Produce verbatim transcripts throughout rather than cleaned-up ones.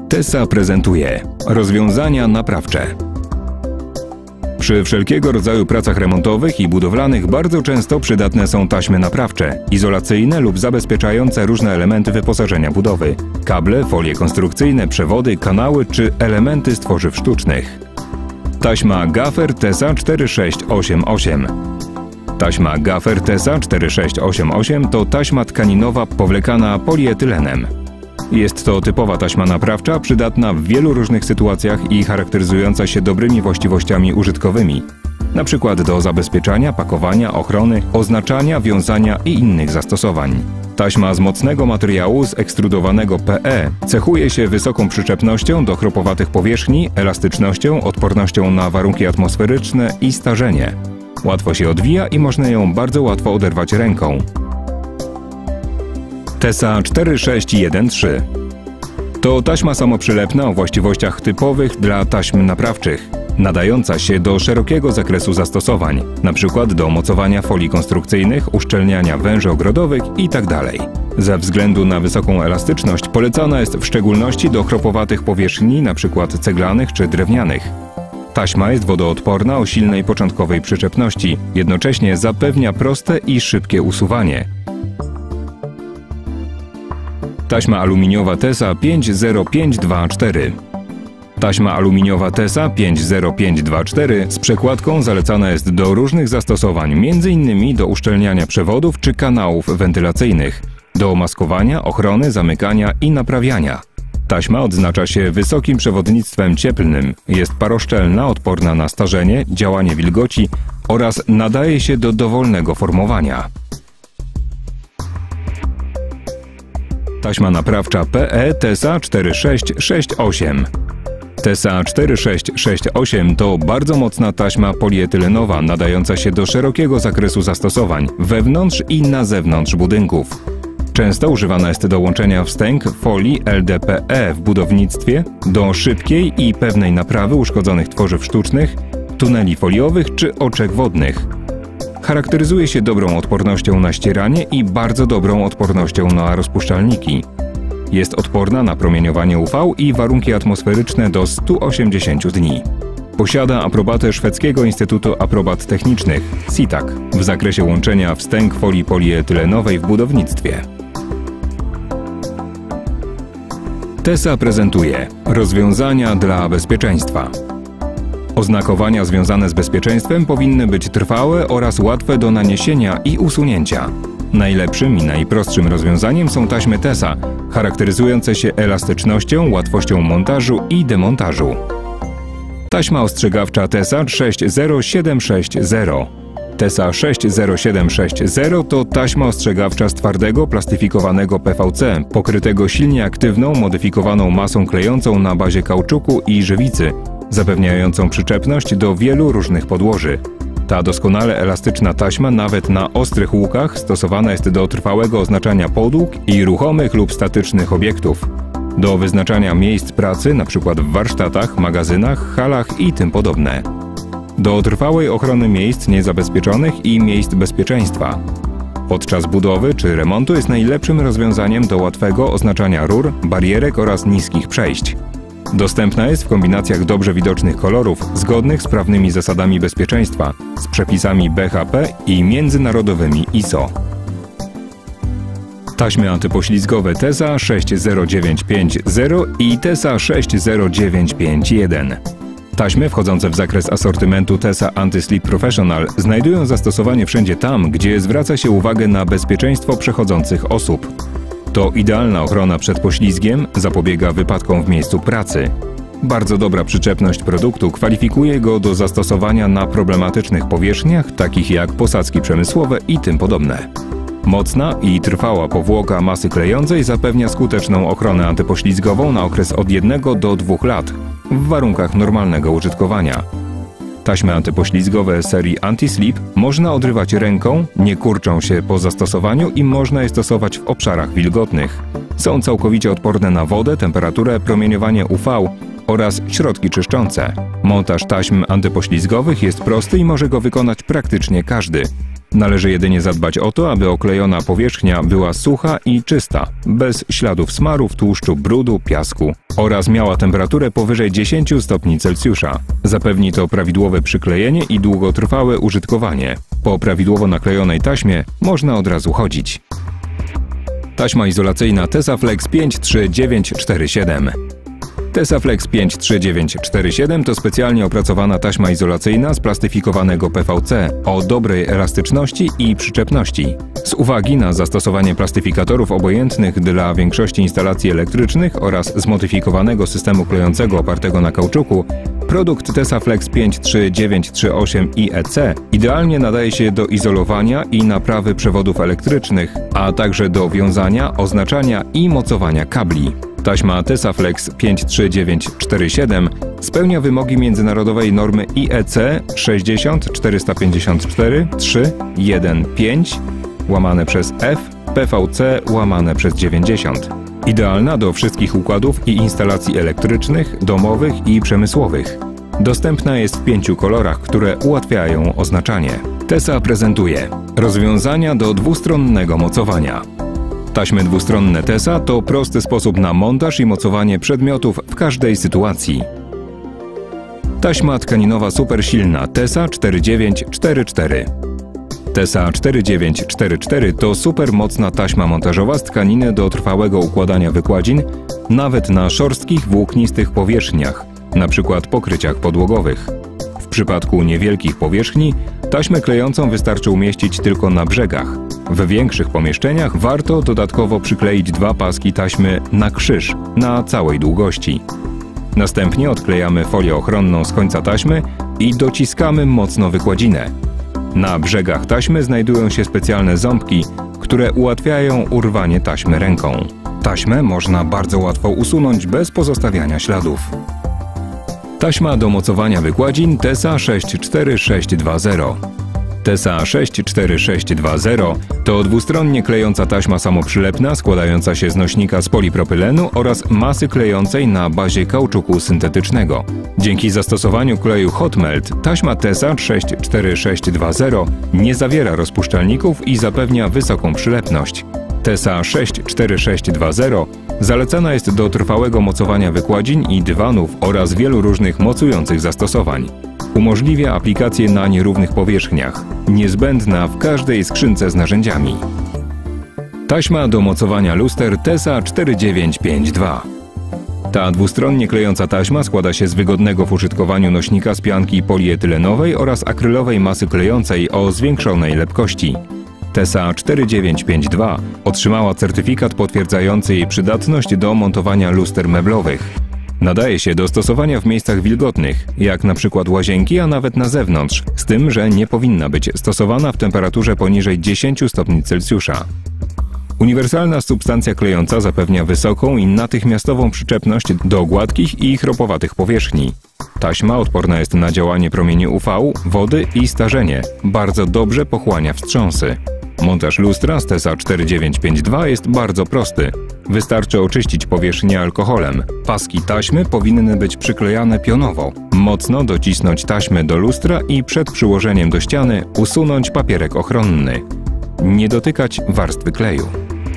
Tesa prezentuje rozwiązania naprawcze. Przy wszelkiego rodzaju pracach remontowych i budowlanych bardzo często przydatne są taśmy naprawcze, izolacyjne lub zabezpieczające różne elementy wyposażenia budowy. Kable, folie konstrukcyjne, przewody, kanały czy elementy z tworzyw sztucznych. Taśma Gaffer Tesa cztery sześć osiem osiem. Taśma Gaffer Tesa cztery sześć osiem osiem to taśma tkaninowa powlekana polietylenem. Jest to typowa taśma naprawcza, przydatna w wielu różnych sytuacjach i charakteryzująca się dobrymi właściwościami użytkowymi, np. do zabezpieczania, pakowania, ochrony, oznaczania, wiązania i innych zastosowań. Taśma z mocnego materiału z ekstrudowanego P E cechuje się wysoką przyczepnością do chropowatych powierzchni, elastycznością, odpornością na warunki atmosferyczne i starzenie. Łatwo się odwija i można ją bardzo łatwo oderwać ręką. Tesa cztery sześć jeden trzy. To taśma samoprzylepna o właściwościach typowych dla taśm naprawczych, nadająca się do szerokiego zakresu zastosowań, np. do mocowania folii konstrukcyjnych, uszczelniania węży ogrodowych itd. Ze względu na wysoką elastyczność polecana jest w szczególności do chropowatych powierzchni, np. ceglanych czy drewnianych. Taśma jest wodoodporna o silnej początkowej przyczepności, jednocześnie zapewnia proste i szybkie usuwanie. Taśma aluminiowa Tesa pięć zero pięć dwa cztery. Taśma aluminiowa Tesa pięć zero pięć dwa cztery z przekładką zalecana jest do różnych zastosowań, między innymi do uszczelniania przewodów czy kanałów wentylacyjnych, do maskowania, ochrony, zamykania i naprawiania. Taśma odznacza się wysokim przewodnictwem cieplnym, jest paroszczelna, odporna na starzenie, działanie wilgoci oraz nadaje się do dowolnego formowania. Taśma naprawcza P E Tesa cztery sześć sześć osiem. Tesa cztery sześć sześć osiem to bardzo mocna taśma polietylenowa nadająca się do szerokiego zakresu zastosowań wewnątrz i na zewnątrz budynków. Często używana jest do łączenia wstęg folii L D P E w budownictwie, do szybkiej i pewnej naprawy uszkodzonych tworzyw sztucznych, tuneli foliowych czy oczek wodnych. Charakteryzuje się dobrą odpornością na ścieranie i bardzo dobrą odpornością na rozpuszczalniki. Jest odporna na promieniowanie U V i warunki atmosferyczne do stu osiemdziesięciu dni. Posiada aprobatę Szwedzkiego Instytutu Aprobat Technicznych S I T A C w zakresie łączenia wstęg folii polietylenowej w budownictwie. Tesa prezentuje rozwiązania dla bezpieczeństwa. Oznakowania związane z bezpieczeństwem powinny być trwałe oraz łatwe do naniesienia i usunięcia. Najlepszym i najprostszym rozwiązaniem są taśmy Tesa, charakteryzujące się elastycznością, łatwością montażu i demontażu. Taśma ostrzegawcza Tesa sześć zero siedem sześć zero. Tesa sześć zero siedem sześć zero to taśma ostrzegawcza z twardego, plastyfikowanego P V C, pokrytego silnie aktywną, modyfikowaną masą klejącą na bazie kauczuku i żywicy, zapewniającą przyczepność do wielu różnych podłoży. Ta doskonale elastyczna taśma nawet na ostrych łukach stosowana jest do trwałego oznaczania podłóg i ruchomych lub statycznych obiektów, do wyznaczania miejsc pracy, np. w warsztatach, magazynach, halach i tym podobne, do trwałej ochrony miejsc niezabezpieczonych i miejsc bezpieczeństwa. Podczas budowy czy remontu jest najlepszym rozwiązaniem do łatwego oznaczania rur, barierek oraz niskich przejść. Dostępna jest w kombinacjach dobrze widocznych kolorów, zgodnych z prawnymi zasadami bezpieczeństwa, z przepisami B H P i międzynarodowymi I S O. Taśmy antypoślizgowe Tesa sześć zero dziewięć pięć zero i Tesa sześć zero dziewięć pięć jeden. Taśmy wchodzące w zakres asortymentu Tesa Anti-Slip Professional znajdują zastosowanie wszędzie tam, gdzie zwraca się uwagę na bezpieczeństwo przechodzących osób. To idealna ochrona przed poślizgiem, zapobiega wypadkom w miejscu pracy. Bardzo dobra przyczepność produktu kwalifikuje go do zastosowania na problematycznych powierzchniach, takich jak posadzki przemysłowe i tym podobne. Mocna i trwała powłoka masy klejącej zapewnia skuteczną ochronę antypoślizgową na okres od jednego do dwóch lat w warunkach normalnego użytkowania. Taśmy antypoślizgowe serii Anti-Slip można odrywać ręką, nie kurczą się po zastosowaniu i można je stosować w obszarach wilgotnych. Są całkowicie odporne na wodę, temperaturę, promieniowanie U V oraz środki czyszczące. Montaż taśm antypoślizgowych jest prosty i może go wykonać praktycznie każdy. Należy jedynie zadbać o to, aby oklejona powierzchnia była sucha i czysta, bez śladów smarów, tłuszczu, brudu, piasku oraz miała temperaturę powyżej dziesięć stopni Celsjusza. Zapewni to prawidłowe przyklejenie i długotrwałe użytkowanie. Po prawidłowo naklejonej taśmie można od razu chodzić. Taśma izolacyjna Tesaflex pięć trzy dziewięć cztery siedem. Tesaflex pięć trzy dziewięć cztery siedem to specjalnie opracowana taśma izolacyjna z plastyfikowanego P V C o dobrej elastyczności i przyczepności. Z uwagi na zastosowanie plastyfikatorów obojętnych dla większości instalacji elektrycznych oraz zmodyfikowanego systemu klejącego opartego na kauczuku, produkt Tesaflex pięć trzy dziewięć trzy osiem I E C idealnie nadaje się do izolowania i naprawy przewodów elektrycznych, a także do wiązania, oznaczania i mocowania kabli. Taśma Tesaflex pięć trzy dziewięć cztery siedem spełnia wymogi międzynarodowej normy I E C sześćdziesiąt czterysta pięćdziesiąt cztery trzy jeden pięć łamane przez F P V C łamane przez dziewięćdziesiąt. Idealna do wszystkich układów i instalacji elektrycznych, domowych i przemysłowych. Dostępna jest w pięciu kolorach, które ułatwiają oznaczanie. Tesa prezentuje rozwiązania do dwustronnego mocowania. Taśmy dwustronne Tesa to prosty sposób na montaż i mocowanie przedmiotów w każdej sytuacji. Taśma tkaninowa supersilna Tesa cztery dziewięć cztery cztery. Tesa cztery dziewięć cztery cztery to super mocna taśma montażowa z tkaniny do trwałego układania wykładzin, nawet na szorstkich, włóknistych powierzchniach, np. pokryciach podłogowych. W przypadku niewielkich powierzchni taśmę klejącą wystarczy umieścić tylko na brzegach. W większych pomieszczeniach warto dodatkowo przykleić dwa paski taśmy na krzyż na całej długości. Następnie odklejamy folię ochronną z końca taśmy i dociskamy mocno wykładzinę. Na brzegach taśmy znajdują się specjalne ząbki, które ułatwiają urwanie taśmy ręką. Taśmę można bardzo łatwo usunąć bez pozostawiania śladów. Taśma do mocowania wykładzin Tesa sześć cztery sześć dwa zero. Tesa sześć cztery sześć dwa zero to dwustronnie klejąca taśma samoprzylepna składająca się z nośnika z polipropylenu oraz masy klejącej na bazie kauczuku syntetycznego. Dzięki zastosowaniu kleju Hot Melt taśma Tesa sześć cztery sześć dwa zero nie zawiera rozpuszczalników i zapewnia wysoką przylepność. Tesa sześć cztery sześć dwa zero zalecana jest do trwałego mocowania wykładzin i dywanów oraz wielu różnych mocujących zastosowań. Umożliwia aplikację na nierównych powierzchniach, niezbędna w każdej skrzynce z narzędziami. Taśma do mocowania luster Tesa cztery dziewięć pięć dwa. Ta dwustronnie klejąca taśma składa się z wygodnego w użytkowaniu nośnika z pianki polietylenowej oraz akrylowej masy klejącej o zwiększonej lepkości. Tesa cztery dziewięć pięć dwa otrzymała certyfikat potwierdzający jej przydatność do montowania luster meblowych. Nadaje się do stosowania w miejscach wilgotnych, jak na przykład łazienki, a nawet na zewnątrz, z tym, że nie powinna być stosowana w temperaturze poniżej dziesięć stopni Celsjusza. Uniwersalna substancja klejąca zapewnia wysoką i natychmiastową przyczepność do gładkich i chropowatych powierzchni. Taśma odporna jest na działanie promieni U V, wody i starzenie. Bardzo dobrze pochłania wstrząsy. Montaż lustra z Tesa cztery dziewięć pięć dwa jest bardzo prosty. Wystarczy oczyścić powierzchnię alkoholem. Paski taśmy powinny być przyklejane pionowo. Mocno docisnąć taśmę do lustra i przed przyłożeniem do ściany usunąć papierek ochronny. Nie dotykać warstwy kleju.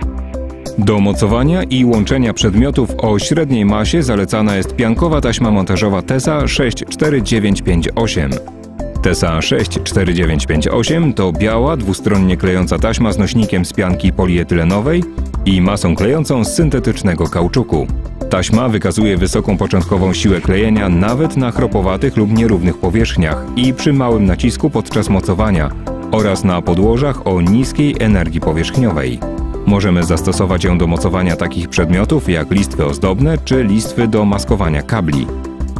Do mocowania i łączenia przedmiotów o średniej masie zalecana jest piankowa taśma montażowa Tesa sześć cztery dziewięć pięć osiem. Tesa sześć cztery dziewięć pięć osiem to biała, dwustronnie klejąca taśma z nośnikiem z pianki polietylenowej i masą klejącą z syntetycznego kauczuku. Taśma wykazuje wysoką początkową siłę klejenia nawet na chropowatych lub nierównych powierzchniach i przy małym nacisku podczas mocowania oraz na podłożach o niskiej energii powierzchniowej. Możemy zastosować ją do mocowania takich przedmiotów jak listwy ozdobne czy listwy do maskowania kabli.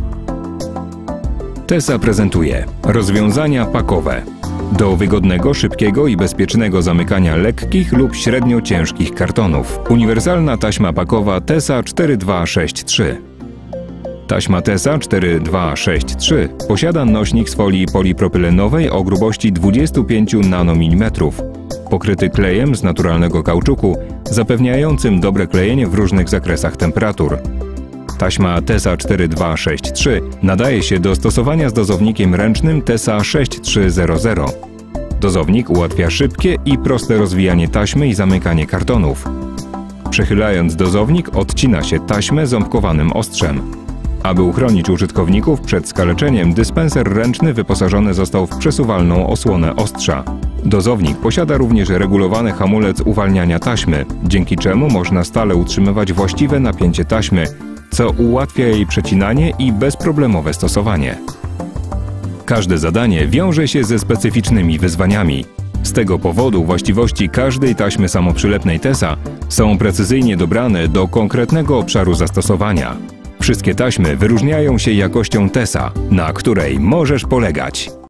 Tesa prezentuje rozwiązania pakowe do wygodnego, szybkiego i bezpiecznego zamykania lekkich lub średnio ciężkich kartonów. Uniwersalna taśma pakowa Tesa cztery dwa sześć trzy. Taśma Tesa cztery dwa sześć trzy posiada nośnik z folii polipropylenowej o grubości dwadzieścia pięć nanomilimetrów, pokryty klejem z naturalnego kauczuku, zapewniającym dobre klejenie w różnych zakresach temperatur. Taśma Tesa cztery dwa sześć trzy nadaje się do stosowania z dozownikiem ręcznym Tesa sześć trzy zero zero. Dozownik ułatwia szybkie i proste rozwijanie taśmy i zamykanie kartonów. Przechylając dozownik, odcina się taśmę ząbkowanym ostrzem. Aby uchronić użytkowników przed skaleczeniem, dyspenser ręczny wyposażony został w przesuwalną osłonę ostrza. Dozownik posiada również regulowany hamulec uwalniania taśmy, dzięki czemu można stale utrzymywać właściwe napięcie taśmy, co ułatwia jej przecinanie i bezproblemowe stosowanie. Każde zadanie wiąże się ze specyficznymi wyzwaniami. Z tego powodu właściwości każdej taśmy samoprzylepnej Tesa są precyzyjnie dobrane do konkretnego obszaru zastosowania. Wszystkie taśmy wyróżniają się jakością Tesa, na której możesz polegać.